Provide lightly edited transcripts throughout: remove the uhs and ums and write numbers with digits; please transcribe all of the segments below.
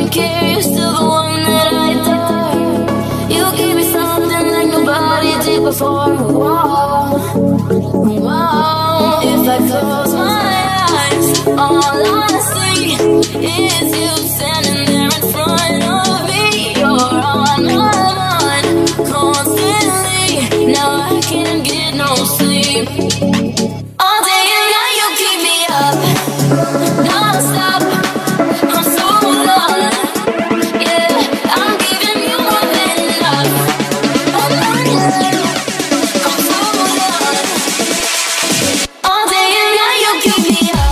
don't care, you're still the one that I adore. You gave me something like nobody did before. Whoa, whoa. If I close my eyes, all I see is you standing there in front of me. You're on my mind constantly. Now I can't get no sleep. All day and night you keep me up, non-stop. I'm so done. Yeah, I'm giving you more than enough. Oh my God, I'm so done. All day and night you keep me up.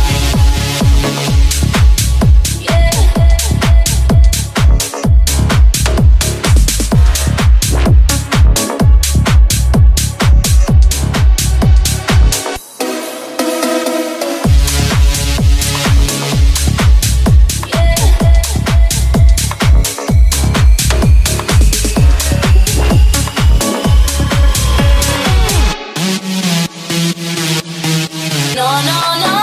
Yeah. No, no, no,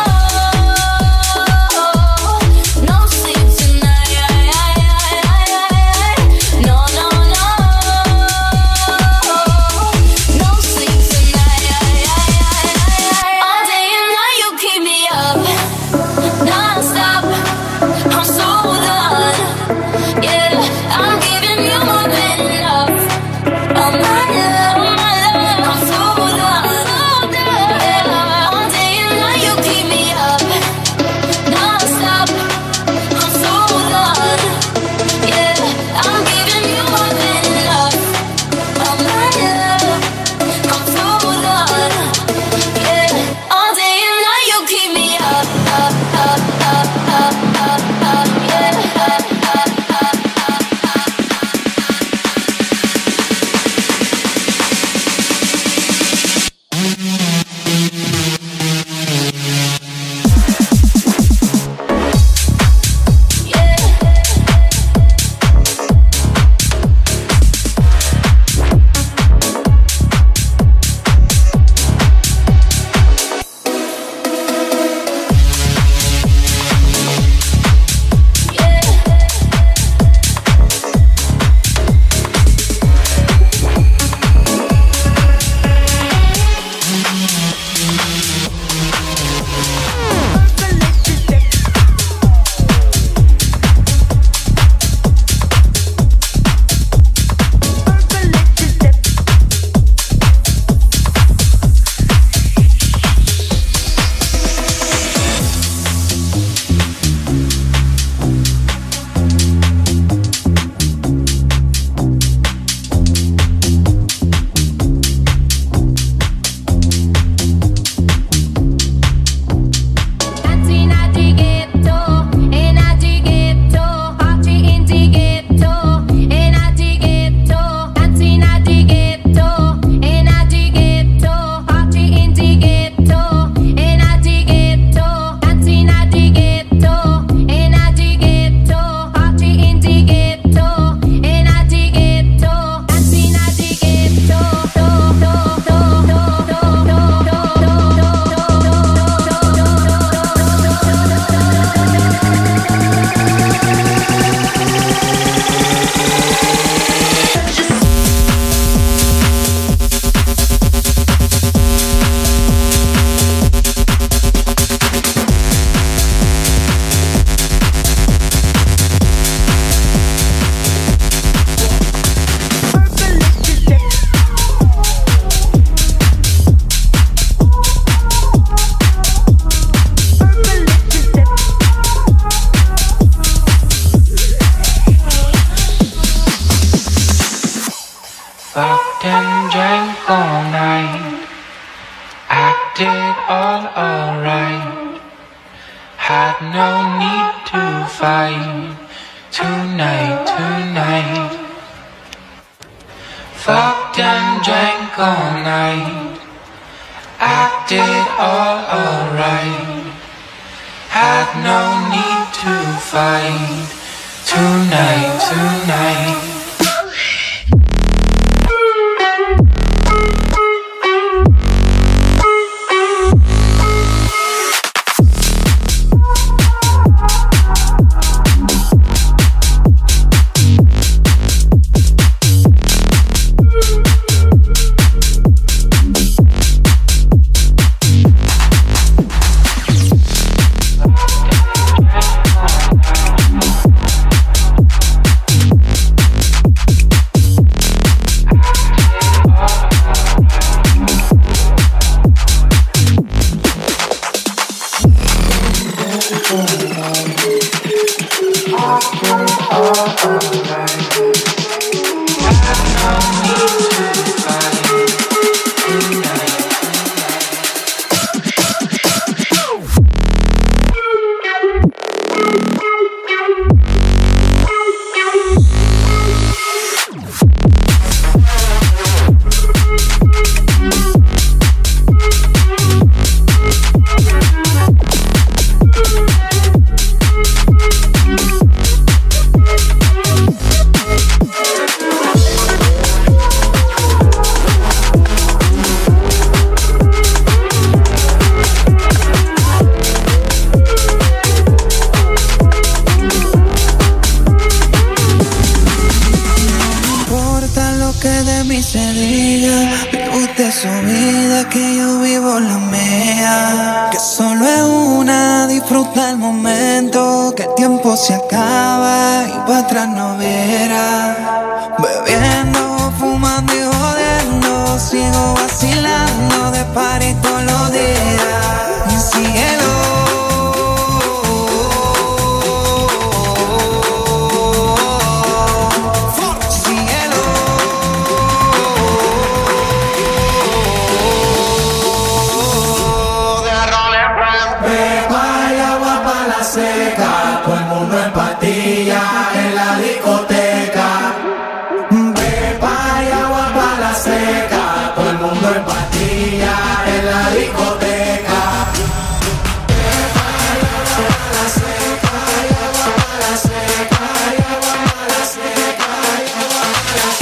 no sleep tonight. No, no, no, no sleep tonight. All day and night you keep me up, non-stop. I'm so done. Yeah, I'm giving you more than enough. Oh my love, I'm so done. Yeah, all day and night you keep me up, non-stop. I'm so done. Yeah, I'm giving you more than enough. Oh my love, I'm so done. Yeah, all day and night you keep me up, up, up, up, up, up, up, yeah, up, up, up, up, up. Fucked and drank all night, acted all alright. Had no need to fight tonight, tonight. Fucked and drank all night, acted all alright. Had no need to fight tonight, tonight. Se acaba y para atrás no verá. Bebiendo, fumando y jodiendo, sigo vacilando de party todos los días. Mi cielo, cielo. Beba y agua para la seca, todo el mundo en patilla en la discoteca. Beba y agua para la seca, todo el mundo en patilla en la discoteca. Beba y agua para la seca, y agua para la seca, y agua para la seca, y agua para la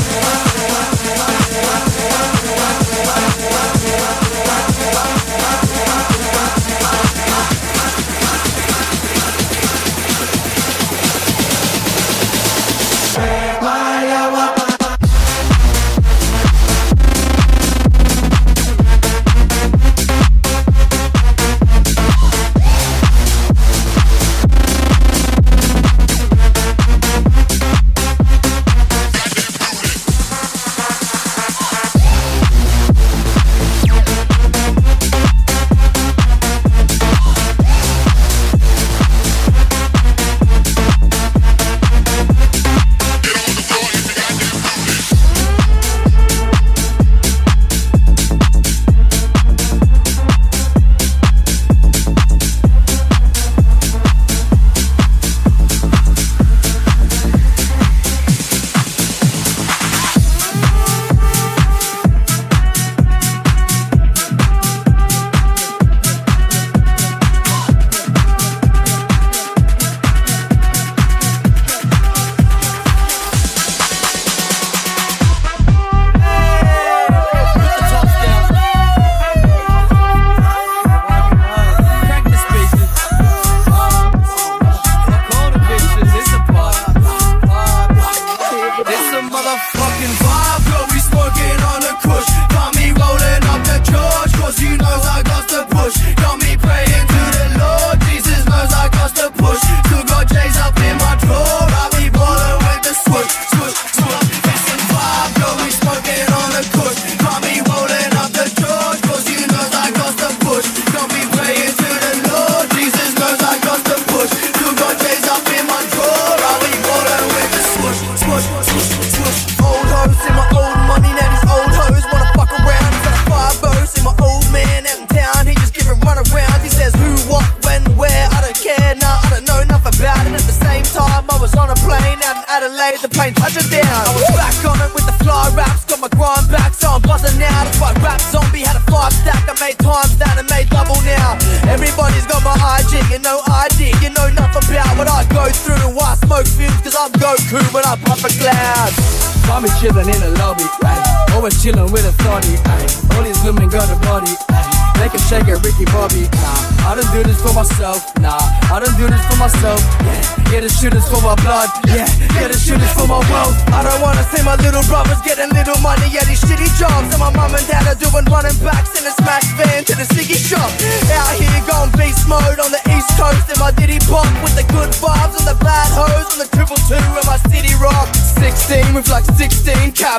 Adelaide, the plane touching down. I was back on it with the fly raps, got my grind back, so I'm buzzing now. That's why Rap Zombie had a 5 stack, I made times that and made double now. Everybody's got my IG, you know ID, you know nothing about what I go through. Why I smoke fumes, cause I'm Goku when I puff a cloud. Find me chillin' in the lobby, ay. Always chillin' with a thotty, ay. All these women got a body, ay. They can shake it, Ricky Bobby, nah. I don't do this for myself, nah. I don't do this for myself, yeah. This shit is for my blood, yeah. This shit is for my wealth. I don't wanna see my little brothers getting little money, yeah, these shitty jobs. And my mum and dad are doing running backs in a smash van to the ciggy shop. Out here going beast mode on the east coast in my ditty pop, with the good vibes and the bad hoes on the 222 in my city rock. 16 with like 16 caps.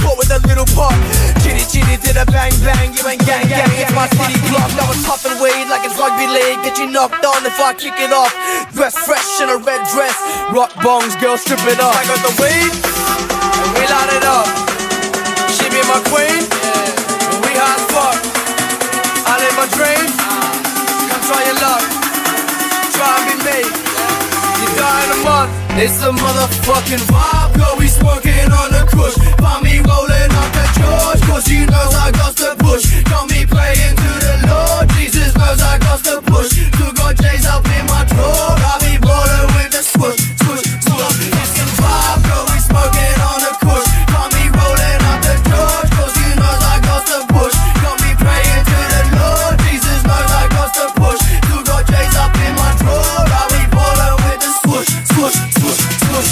put with a little pop. Chitty chitty did a bang bang, you ain't gang gang. It's my city block. I was puffin' weed like it's rugby league. Get you knocked on if I kick it off. Dress fresh in a red dress. Rock bongs, girl, strip it off. I got the weed, and we light it up. She be my queen, and we hot as fuck. I live my dream, come try your luck. Try and be me, you die in a month. It's a motherfucking vibe, girl, we smoking on the kush. Find me rolling up the George, cause he knows I got the push. Got me praying to the Lord, Jesus knows I got the push. Two got J's up in my drawer, I be ballin' with the swoosh, swoosh, swoosh. It's a vibe, girl, we smoking on the kush. Find me rolling up the George, cause he knows I got the push. Got me praying to the Lord, Jesus knows I got the push. Two got J's up in my drawer, I be ballin' with the swoosh, swoosh, swoosh, swoosh.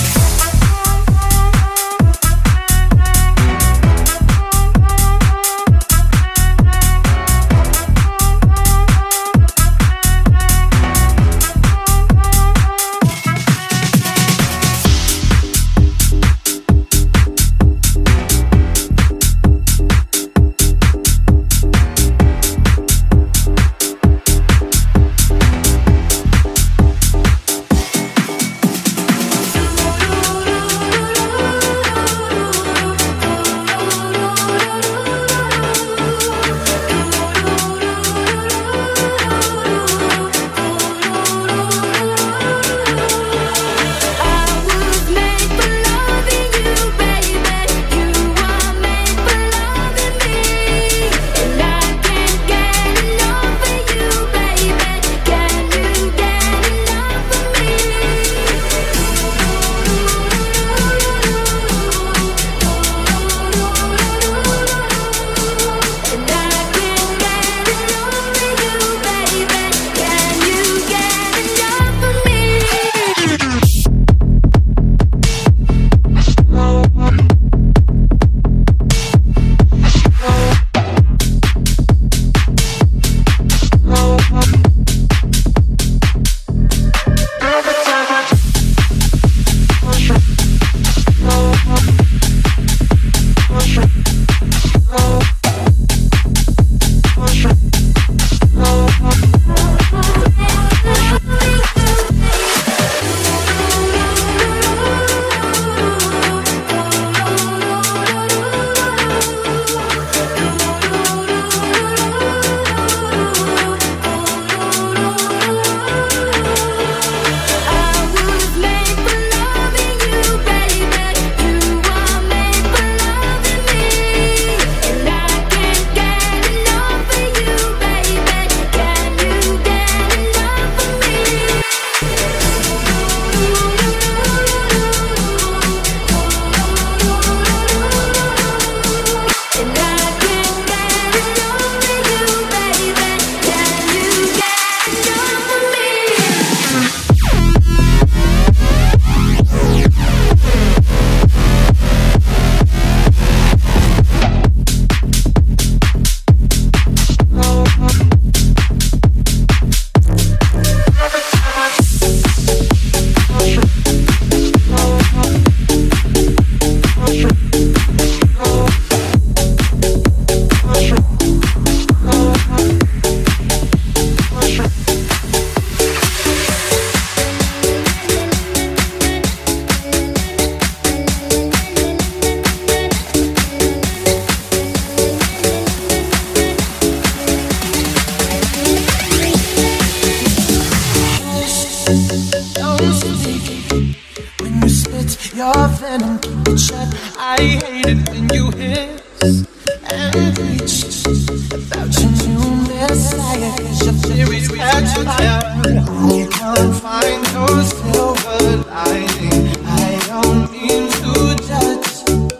your venom, keep it shut. I hate it when you hiss and preach about your new messiah, 'cause your theories catch fire. I can't find no silver lining. I don't mean to judge,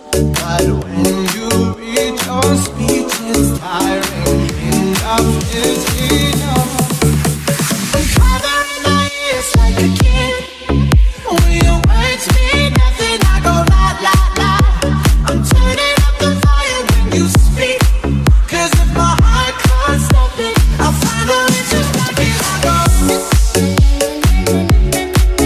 but when you read your speech, it's tiring. Enough is enough. I'm covering my ears like a kid. When your words mean nothing, I go la la la. I'm turning up the fire when you speak, 'cause if my heart can't stop it, I'll find a way to stop it. I go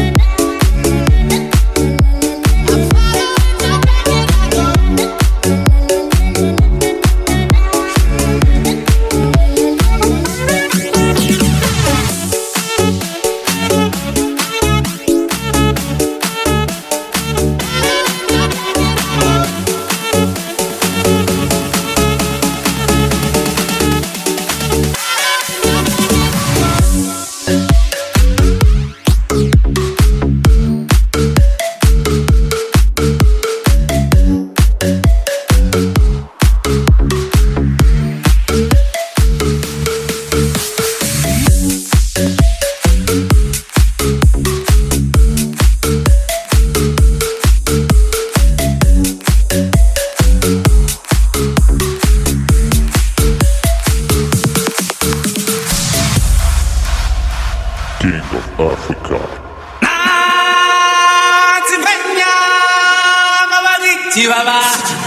Chihuahua.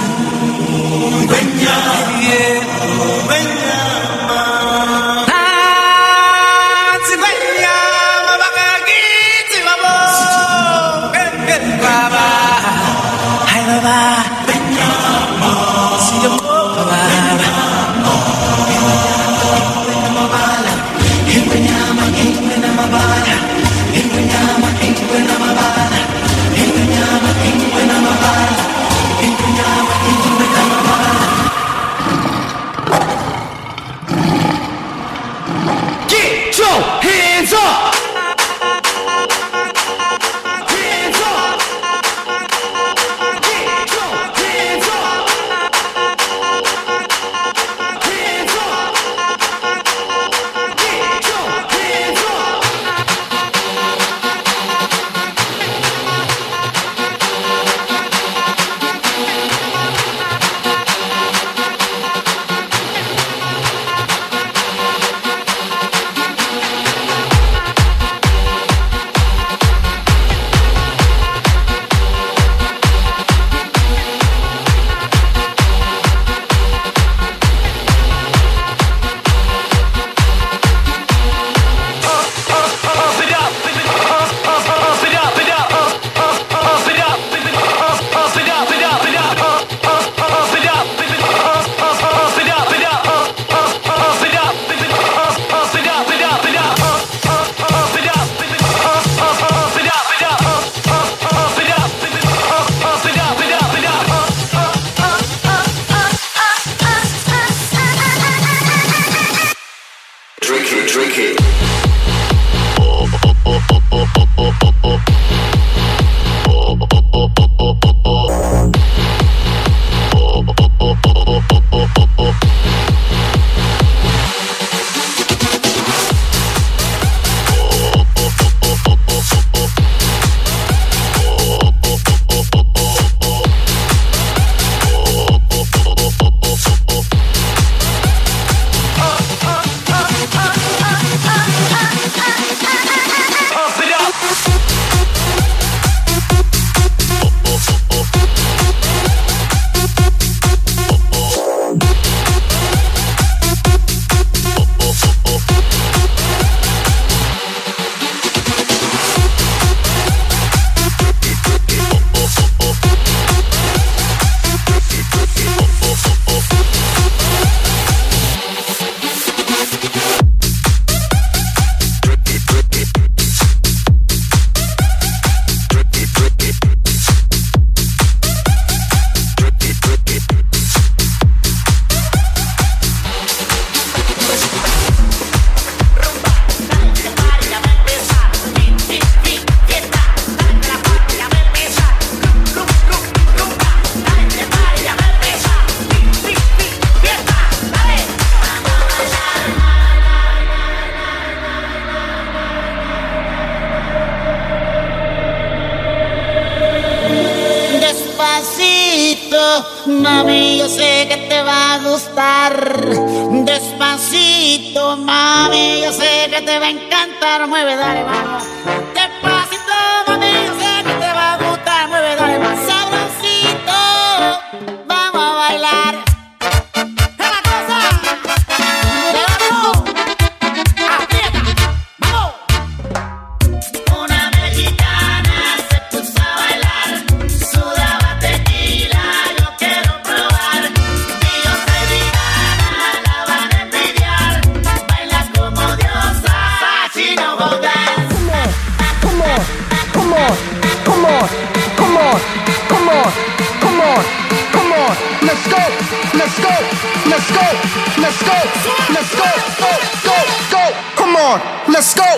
Get your hands up! Hands up! Get your hands up! Hands up! Get your hands up! Drink it. Mami, yo sé que te va a gustar. Despacito, mami, yo sé que te va a encantar. Mueve, dale, vamos. Despacito, mami, yo sé que te va a gustar. Mueve, dale, vamos. Sabrosito, vamos a bailar. ¡Es la cosa! ¡Levantó! ¡Aprieta! ¡Vamos! Una mexicana se puso a bailar. Sudaba tequila, yo quiero probar. Dios soy vegana, la van a envidiar. Baila como diosa, she no go dance. Come on, come on, come on, come on, come on, come on, come on. Let's go, let's go, let's go, let's go, let's go, go, go, go. Come on, let's go.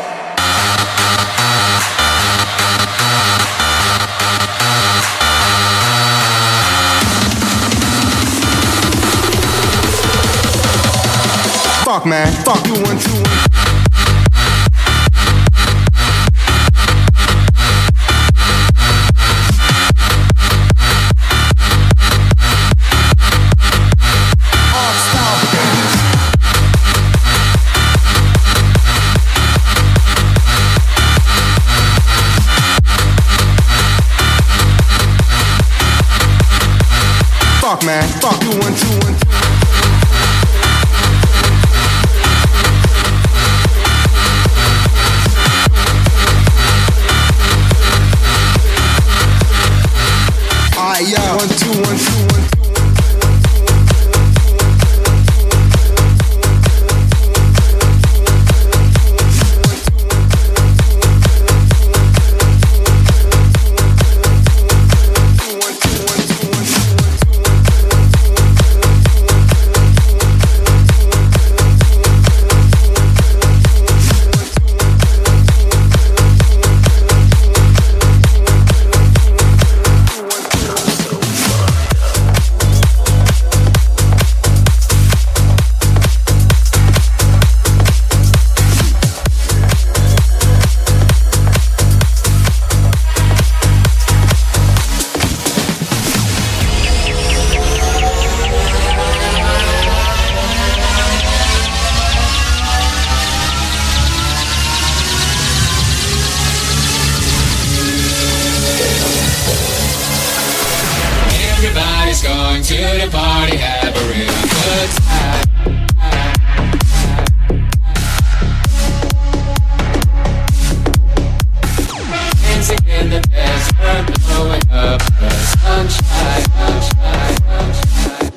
Fuck man, fuck you 1, 2, 1. Fuck, man. Fuck. 2 1 2 1 2. Alright, yo. 1 2 1 2 1 2. Everybody's going to the party, have a real good time. Dancing in the desert, blowing up the sunshine, sunshine, sunshine.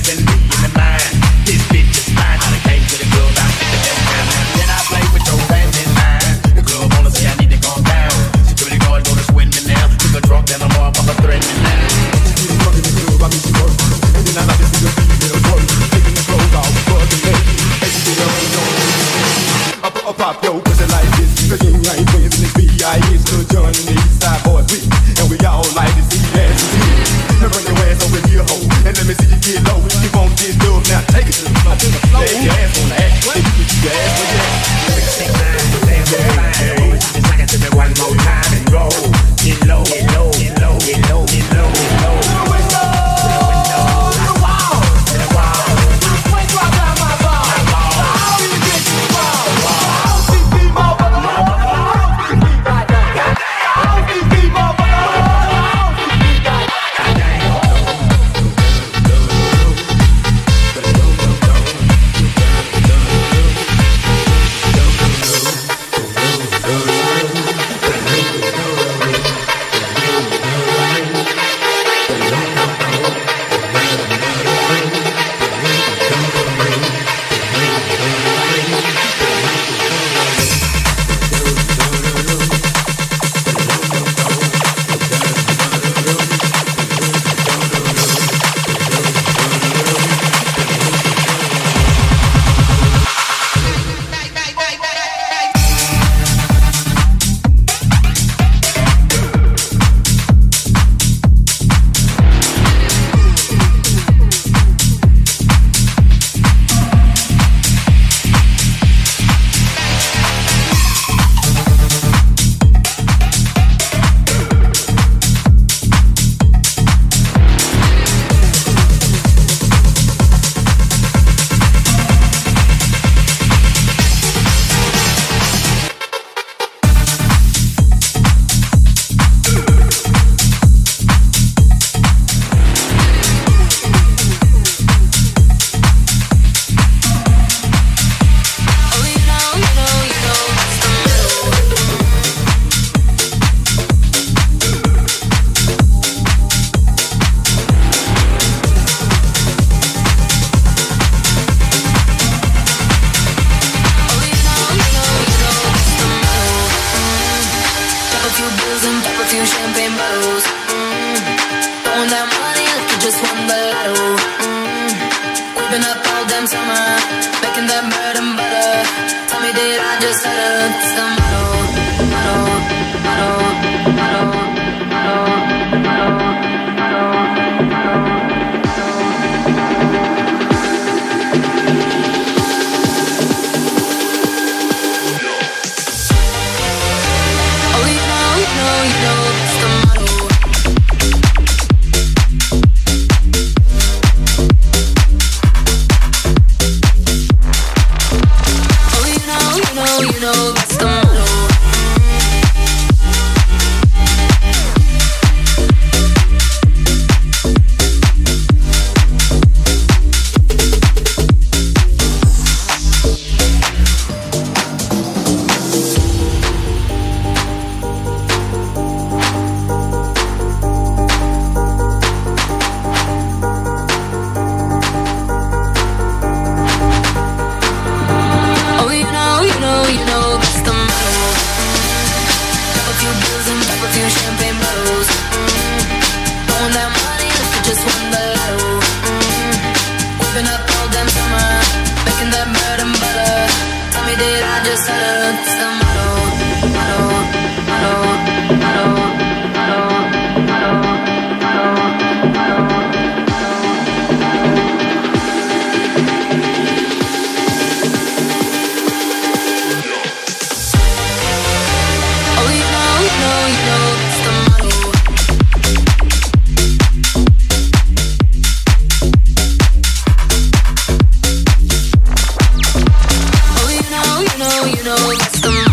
dancing me in the mind. This bitch is fine. I done came to the club, I spent the best time. Then I play with your friends in mind. The club wanna say I need to calm down. Security guard gonna swing me now. Took a drunk, then I'm all about to threaten me now. She was drunk in the club, I mean she worked. And then I like to see the female twerk. Taking the clothes off, fucking naked. Taking it up, up, pop yo, pussy like this. Cause you ain't twins in this B.I.S. Lil Jon and the East Side Boys with. And we all like to see ass and see. Now bring your ass over here, ho. And let me see you get low. You want this dub, now take it to the floor. Lay your ass on the ass. If you put your ass on your ass. Just like it to me one more time and go. Get low, get low, get low, get low, get low, get low. To the window, to the wall, to the wall. Swing drop down my ball. How do you get to the wall? OCP motherfucker. OCP motherfucker. You know, that's the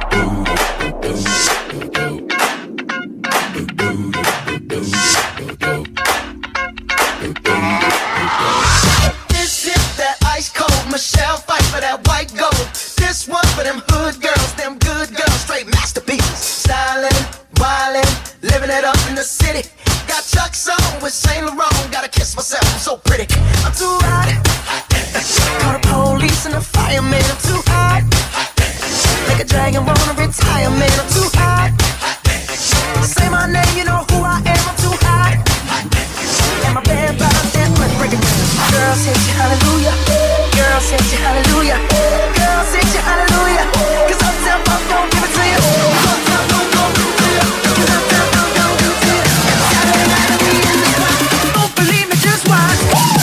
This is that ice cold Michelle fight for that white gold. This one for them hood girls, them good girls, straight masterpieces. Stylin', wildin', living it up in the city. Got Chuck's on with Saint Laurent, gotta kiss myself, I'm so pretty. I'm too hot. Call the police and the fireman, I'm too hot. Like a dragon wanna retire, man, I'm too hot. Say my name, you know who I am, I'm too hot. And my band bottles and break it down. Girls hit you hallelujah. Girls hit you hallelujah. Girls hit you hallelujah. Cause Uptown Funk don't give it to you. Uptown Funk don't give it to you. Cause Uptown Funk don't give it to you. Saturday night we in the club. Don't believe me, just watch.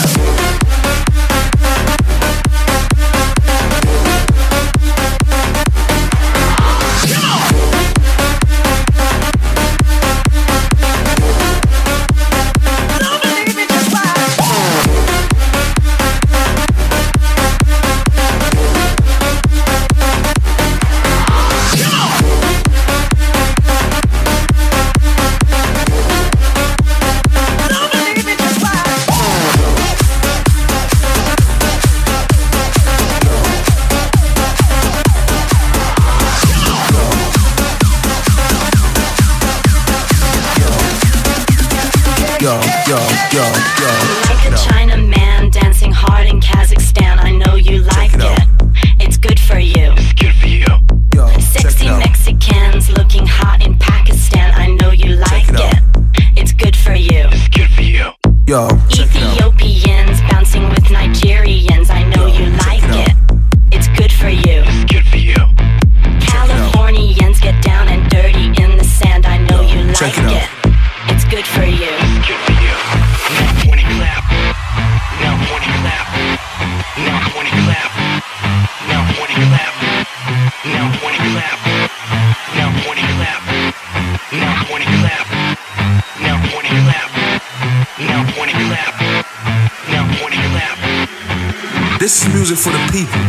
Like a Chinaman dancing hard in Kazakhstan. I know you like it. It's good for you. It's good for you. Sexy Mexicans looking hot in Pakistan. I know you like it. It's good for you. It's good for you. Ethiopians bouncing with Nigerians. I know you like it. It's good for you. It's good for you. Californians get down and dirty in the sand. I know you like it. It's good for you. It's good for you. Now pointy clap. Now pointy clap. Now pointy clap. Now pointy clap. Now pointy clap. Now pointy clap. Now pointy clap. Now pointy clap. Now pointy clap. Now pointy clap. This is music for the people.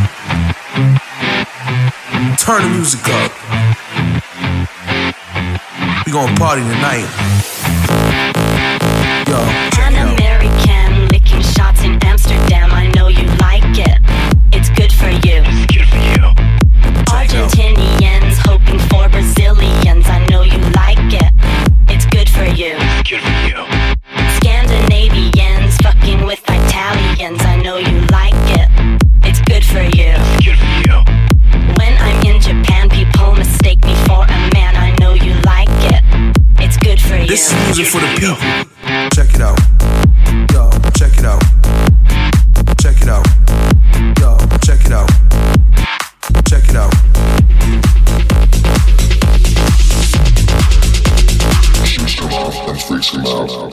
Turn the music up. We gonna party tonight. Yo, check An it out. American licking shots in Amsterdam. I know you like it. It's good for you. It's good for you. Argentinians hoping for Brazilians. I know you like it. It's good for you. It's good for you. Scandinavians fucking with Italians. I know you like it. It's good for you. It's good for you. When I'm in Japan, people mistake me for a man. I know you like it. It's good for you. This is music for the people. Check it out. Yo, check it out. Check it out. Yo, check it out. Check it out. Shoots them off and freaks them out.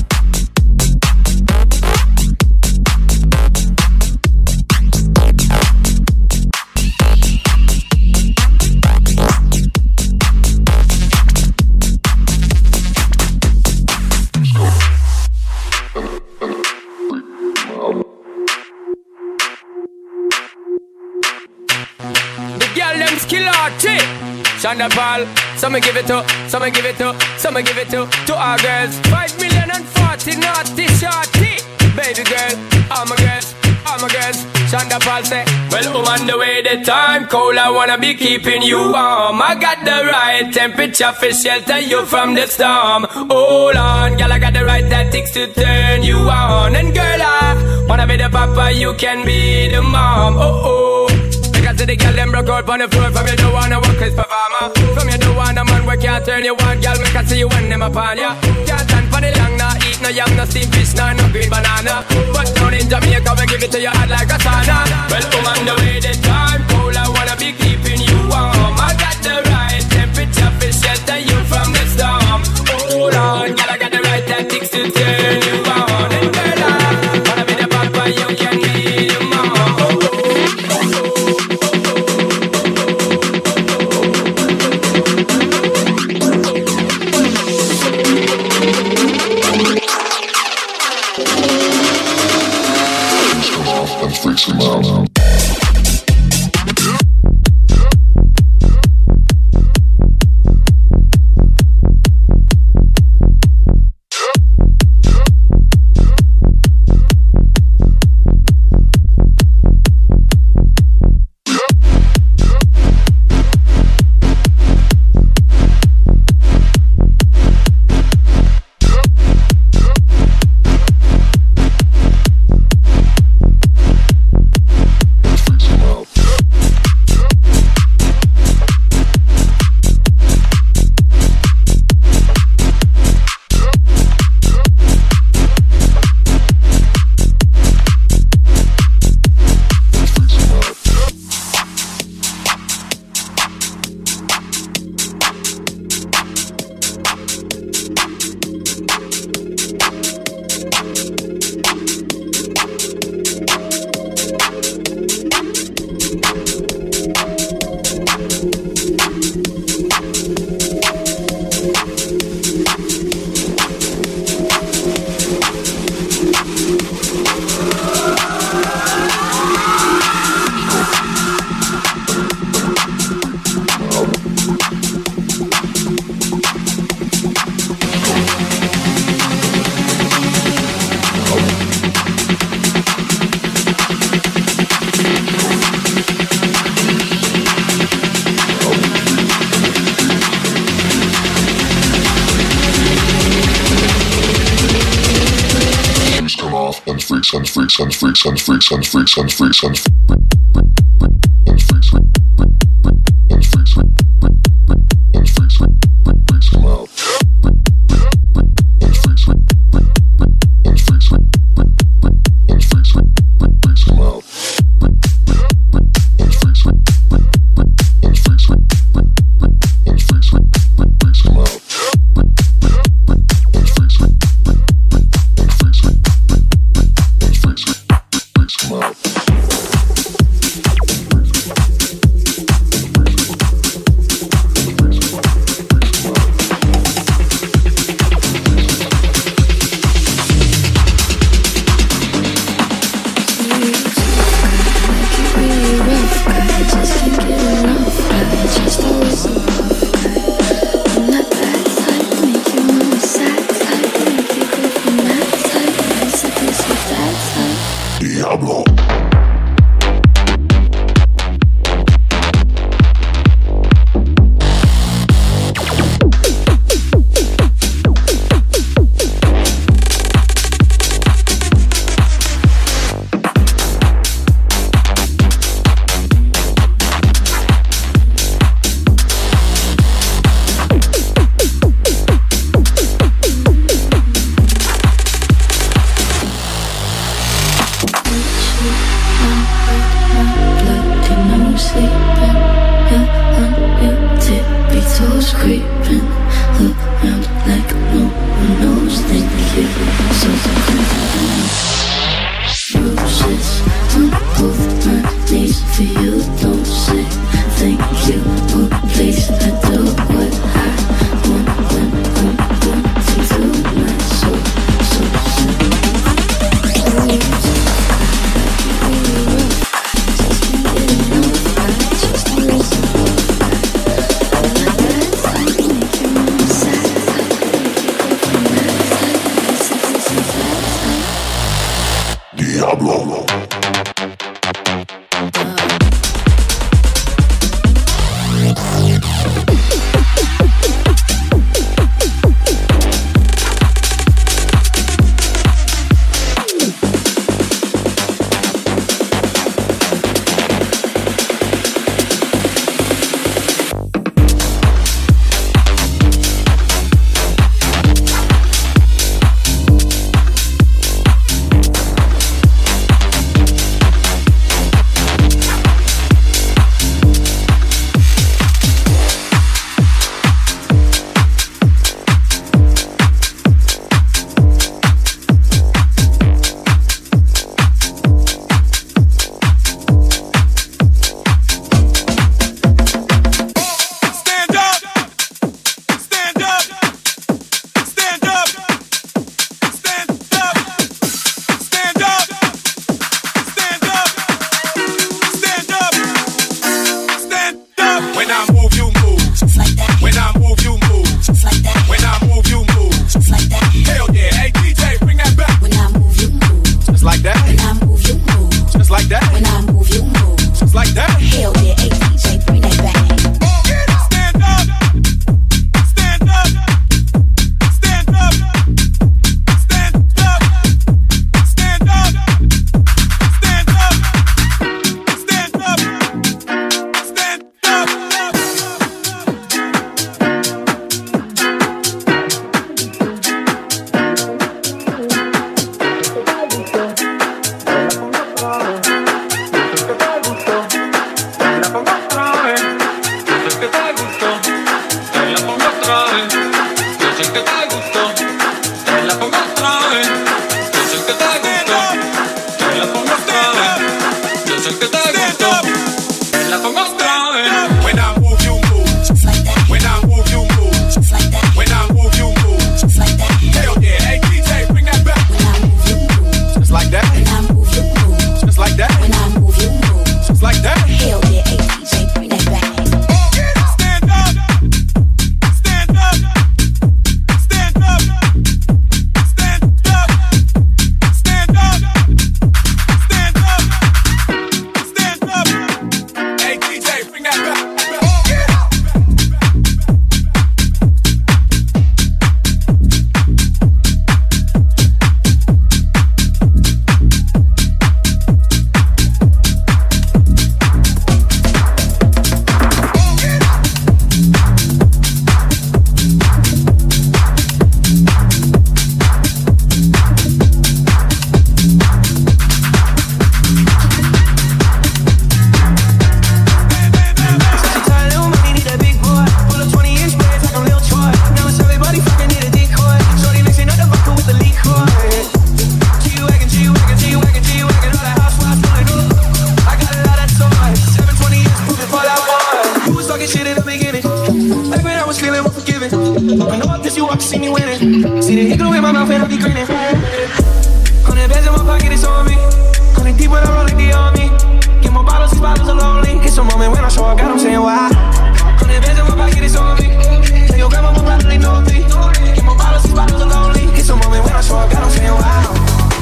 Shonda Paul, some give it to, some give it to, some give it to our girls. 5,040,000 naughty shorty, baby girl, all my girls, all my girls. Shonda Paul say, well, woman, the way the time cold, I wanna be keeping you warm. I got the right temperature for shelter you from the storm. Hold on, girl, I got the right tactics to turn you on. And girl, I wanna be the papa, you can be the mom. Oh oh. Because the girl them broke out on the floor. From you don't wanna work as performer. From you don't want a man where can't turn you on. Girl, we can see you when them upon ya. Can't stand for the long, nah eat no yam, no steamed fish, nah no green banana. But down in Jamaica we give it to you hot like a sauna. Well, woman, the way the time cold, I wanna be keeping you warm. I got the right temperature for shelter you from the storm. Hold on, girl, I got the right tactics to turn you on. And girl, I wanna be the papa, you can be the mom. Freaks them out. like that. Hell yeah, AJ, bring that back. Stand up. was feeling unforgiving. I know I pissed you off to see me winning. See the hiccup in my mouth and I be grinning. 100 bands in my pocket, it's on me. 100 deep when I roll like the army. Get more bottles, these bottles are lonely. It's a moment when I show up, God, I'm saying why. 100 bands in my pocket, it's on me. Tell your grandma, my brother, they know me. Get more bottles, these bottles are lonely. It's a moment when I show up, God, I'm saying wow.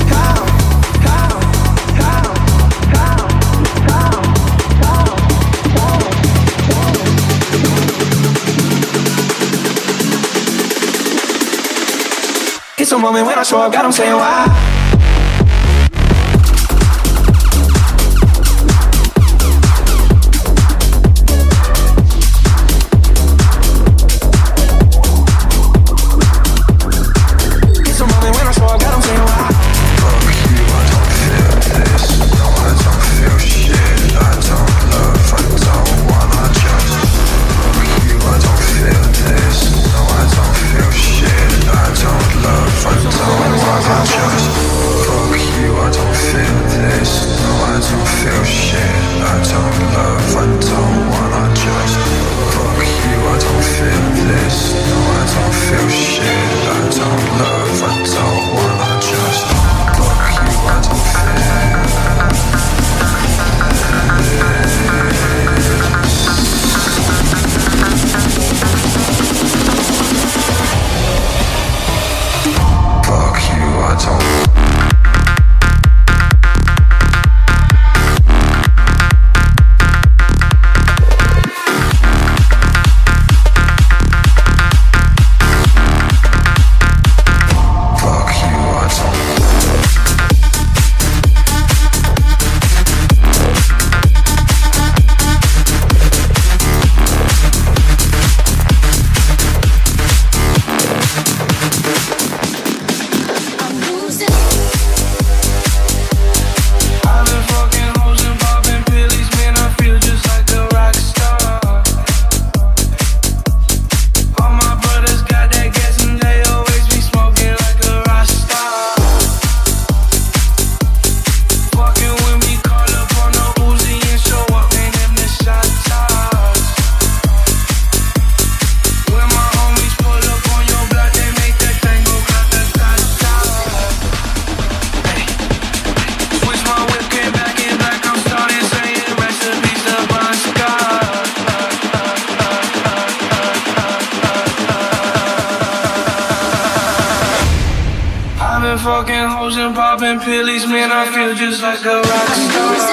It's a moment when I show up, God, I'm saying why. Fucking hoes and popping pillies, man, I feel just like a rock star.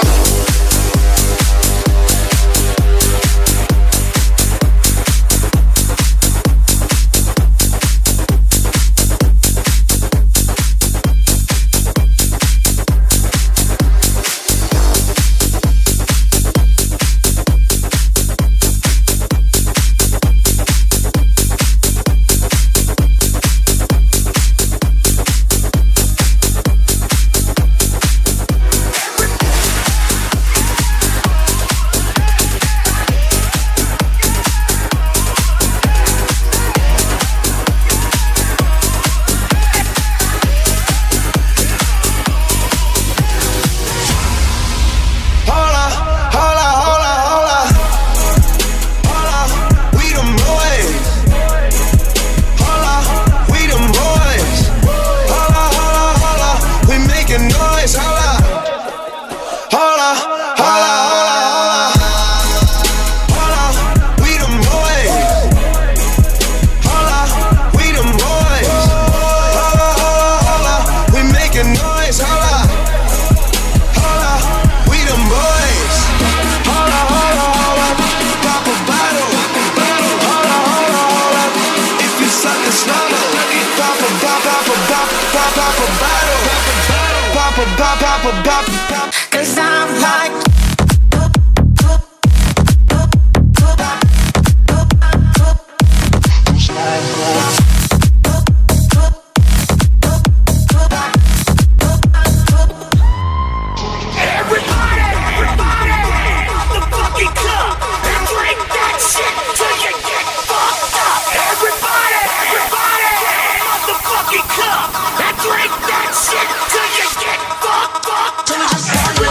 Cause I'm like Everybody, motherfucking cup and drink that shit till you get fucked up.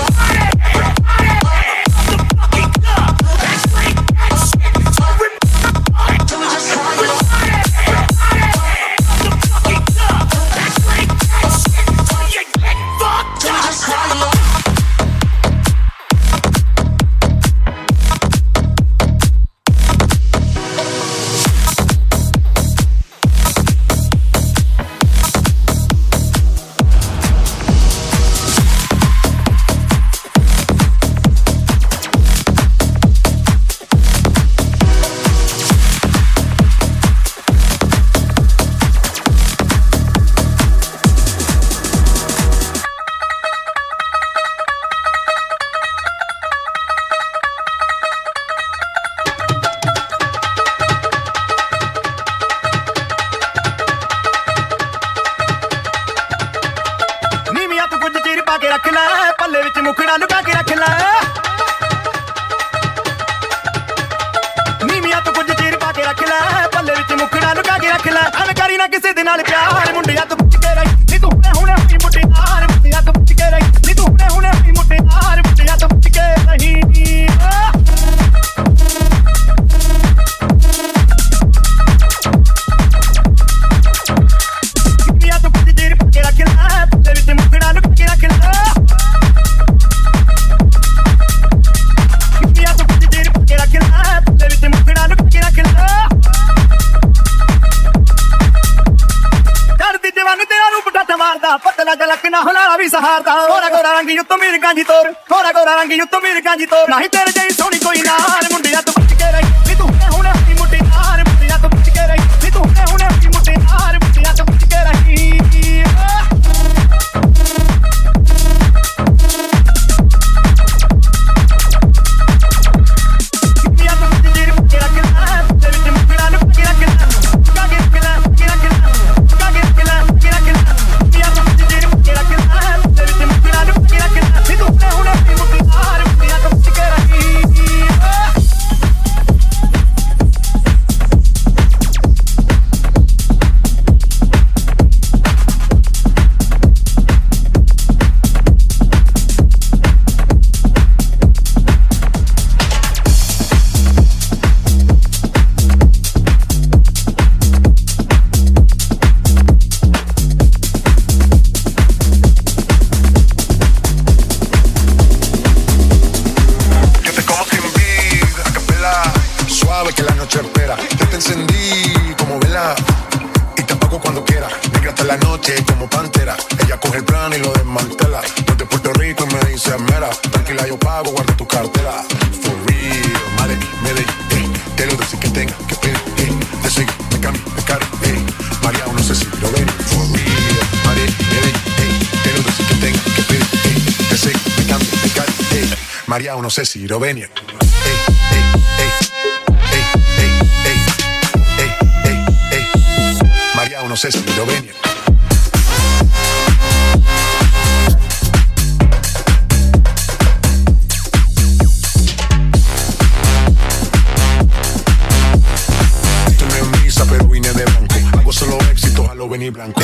ਮੁਖੜਾ ਲੁਕਾ ਕੇ ਰੱਖ ਲੈ ਨੀਵੀਆਂ ਤੋਂ ਕੁਝ ਚੀਰ ਪਾ ਕੇ ਰੱਖ ਲੈ ਪੱਲੇ ਵਿੱਚ ਮੁਖੜਾ ਲੁਕਾ ਕੇ ਰੱਖ ਲੈ ਐਵੇਂ ਕਰੀ ਨਾ ਕਿਸੇ ਦੇ ਨਾਲ ਪਿਆਰ ਮੁੰਡਿਆਂ ਤੋਂ ਪੁੱਛ ਕੇ ਰਹੀ ਨੀ ਤੂੰ ਹੁਣੇ ਹੋਈ ਮੁੰਡਿਆਂ ਮੁੰਡਿਆਂ ਤੋਂ ਪੁੱਛ ਕੇ ਰਹੀ ਨੀ ਤੂੰ ਹੁਣੇ ਹੋਈ ਮੁੰਡਿਆਂ ਮੁੰਡਿਆਂ ਤੋਂ ਪੁੱਛ ਕੇ ਰਹੀ पतला जलकना हुलारा भी सहारदा गोरा गोरा रंगी उत्तों मेरी गांजी तोर गोरा गोरा रंगी उत्तों मेरी गांजी तोर नहीं तेरे जई सोनी कोई नार मुंडिया तो बच के रही नी तू हुणे हुणे मुंडी नार मुंडिया तो बच के रही नी तू हुणे हुणे मुंडी नार मुंडिया तो बच के रही María, no sé si lo venía. María, no sé si lo venía. Esto no es misa, pero vine de blanco. Hago solo éxito a lo venir blanco.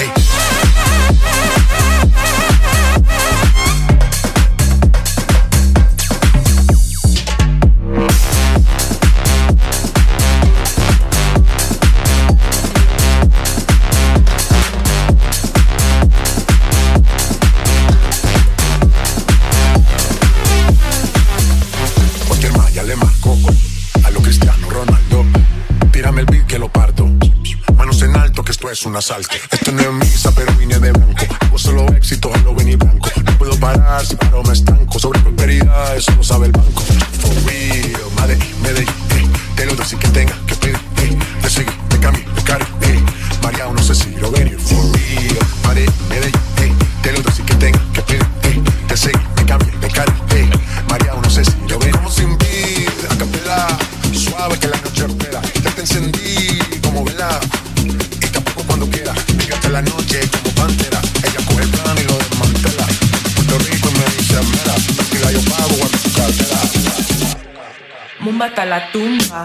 Es un asalto. Esto no es misa, pero vine de blanco. Hago solo éxito, a lo venir blanco. No puedo parar, si paro me estanco. Sobre prosperidad, eso lo sabe el banco. For real, Medellín, te lo doy que tenga que pedir. Te seguí, te cambié, te cargué. María, no sé si lo venir. For real, Medellín, te lo doy que tenga que pedir. Te seguí, te cambié, te cargué. María, no sé si lo venir. Como sin vida, a capela, suave que la noche espera. Ya te encendí como vela. Cuando quiera, fíjate la noche como pantera. Ella coge el plan y lo desmantela. Puerto Rico me dice mera. Tranquila, yo pago, guarda tu cartera. Mumba hasta la tumba.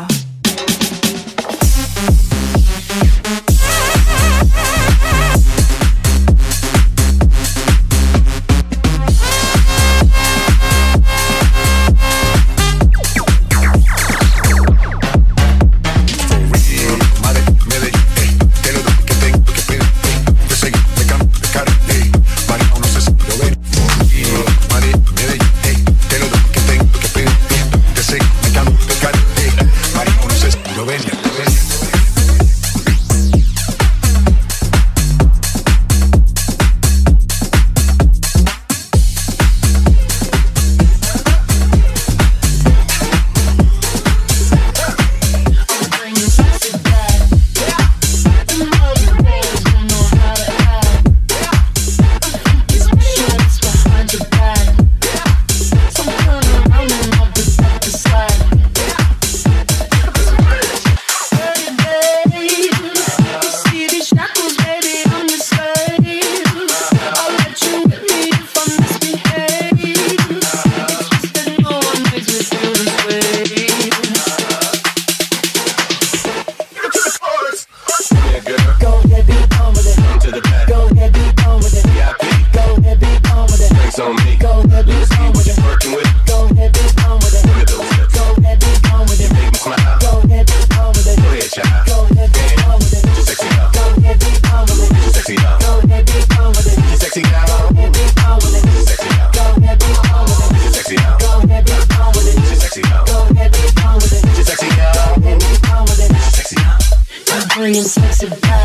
María, it, y'all. Go ahead, be on with it. Get sexy now. Go ahead, be on with it. Get sexy now. Go ahead, be on with it. Get sexy now. Go ahead, be on with it. Get sexy now. Go ahead, be on with it. Get sexy now. Go ahead, be on with it. Get sexy now. Go ahead, be on with it. Get sexy now. Go ahead, be on with it. Get sexy now. I'm bringing sexy back.